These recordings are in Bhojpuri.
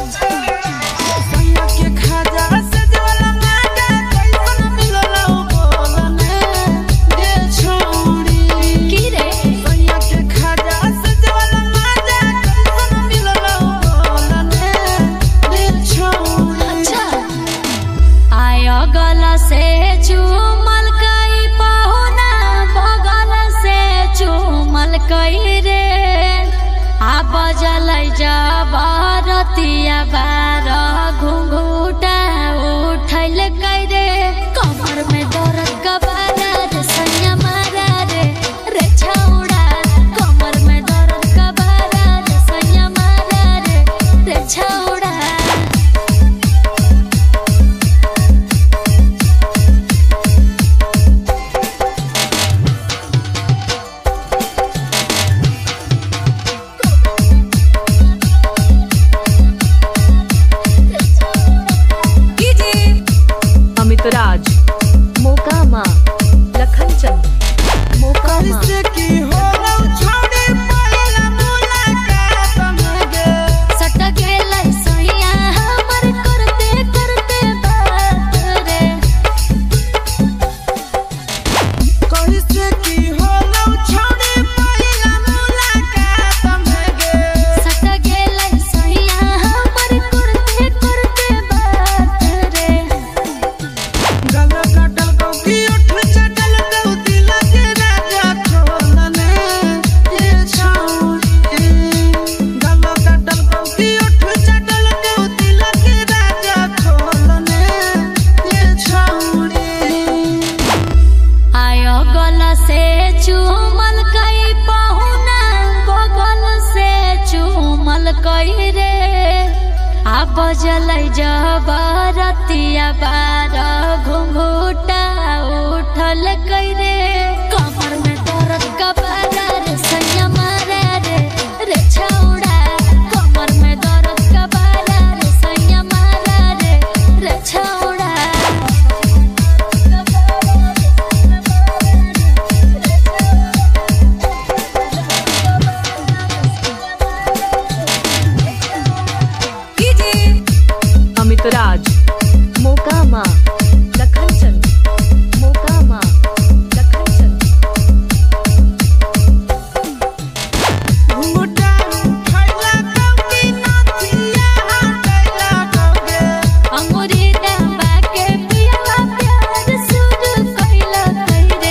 बरतिया बार घुंघूटा उठल रे कमर में दर्द कबारा रे सैया मारा रे छौड़ा कमर में दर्द कबारा रे सैया मारा रे छौड़ा। राज मोकामा लखन चंद मोकामा बजल जबरतिया बार घुंघूटा उठल रे कमर में दर्द कबारा रे सैया मारा रे छौड़ा कमर में दर्द कबारा रे सैया मारा रे छौड़ा। राज मोकामा लखन चंद मोकामा लखन चंद अंगूरी दबा के पिया प्यार शुरू कइला रे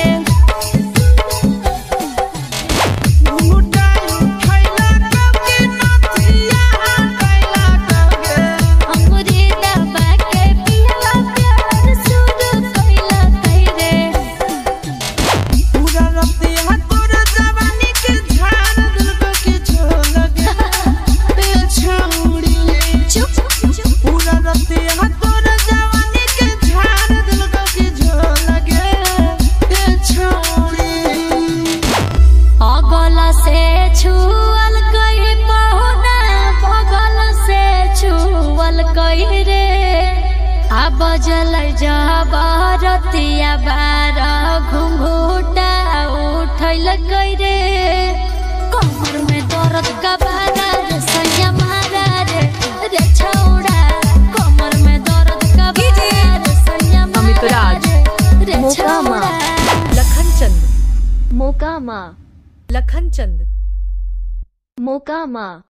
बजल जबरतिया बार घुंघूटा उठल रे कमर में दर्द कबारा रे सैया मारा रे छौड़ा कमर में दर्द कबारा रे सैया मारा रे मोकामा लखन चंद मोकामा लखन चंद मोकामा।